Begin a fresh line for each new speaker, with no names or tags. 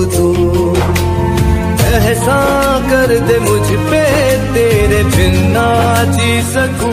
तू एहसान कर दे मुझ पे, तेरे बिन ना जी सकूं